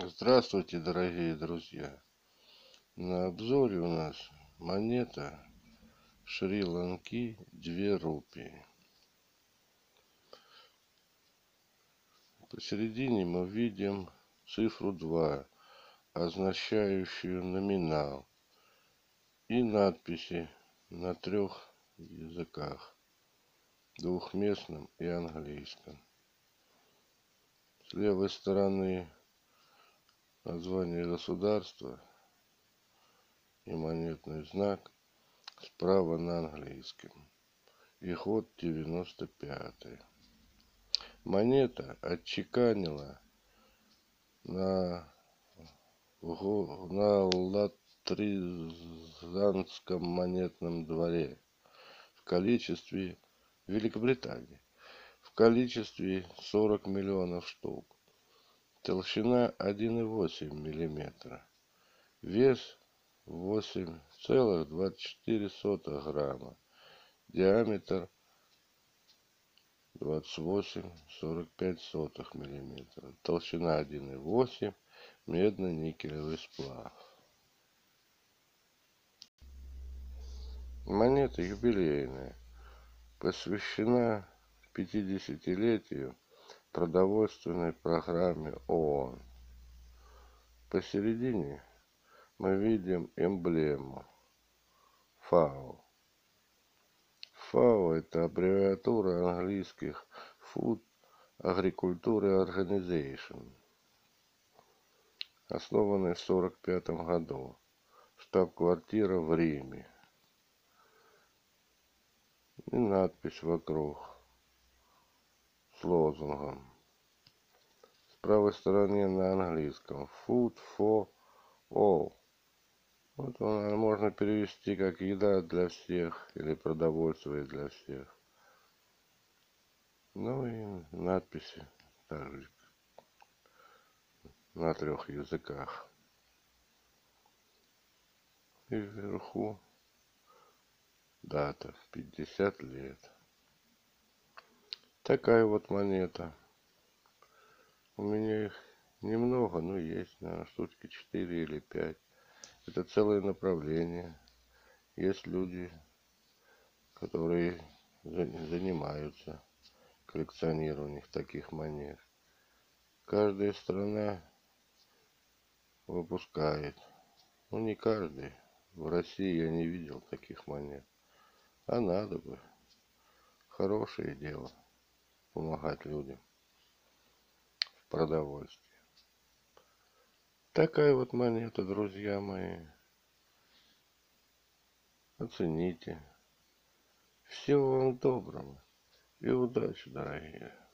Здравствуйте, дорогие друзья! На обзоре у нас монета Шри-Ланки 2 рупии. Посередине мы видим цифру 2, означающую номинал, и надписи на 3 языках: двухместном и английском. С левой стороны название государства и монетный знак, справа на английском. И год 95-й. Монета отчеканила на Латризанском монетном дворе в количестве Великобритании в количестве 40 миллионов штук. Толщина 1,8 миллиметра. Вес 8,24 грамма. Диаметр 28,45 миллиметра. Толщина 1,8. Медно-никелевый сплав. Монета юбилейная. Посвящена 50-летию продовольственной программе ООН. Посередине мы видим эмблему ФАО. ФАО — это аббревиатура английских Food Agriculture Organization, основанной в 1945 году. Штаб-квартира в Риме. И надпись вокруг с лозунгом. С правой стороны на английском Food for all. Вот можно перевести как еда для всех или продовольствие для всех. Ну и надписи также на 3 языках. И вверху дата 50 лет. Такая вот монета. У меня их немного, но есть, наверное, штучки 4 или 5. Это целое направление. Есть люди, которые занимаются коллекционированием таких монет. Каждая страна выпускает. Ну, не каждый. В России я не видел таких монет. А надо бы. Хорошее дело. Помогать людям в продовольствии. Такая вот монета, друзья мои. Оцените. Всего вам доброго и удачи, дорогие.